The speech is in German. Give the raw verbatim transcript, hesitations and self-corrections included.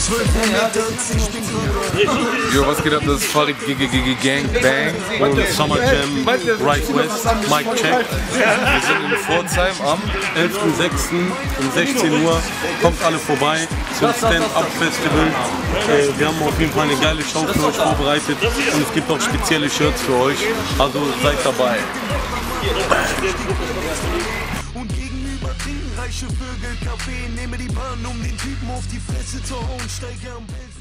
Jo, was geht ab? Das ist Farid Gang Bang und Summer Jam Right West, Mike Check. Wir sind in Pforzheim am elften sechsten um sechzehn Uhr. Kommt alle vorbei zum Stand Up Pfestival. Äh, wir haben auf jeden Fall eine geile Show für euch vorbereitet und es gibt auch spezielle Shirts für euch. Also seid dabei. Und gegenüber trinken reiche Vögel Kaffee. Nehme die Bahn, um den Typen auf die Fresse zu hauen. Steige am Bild.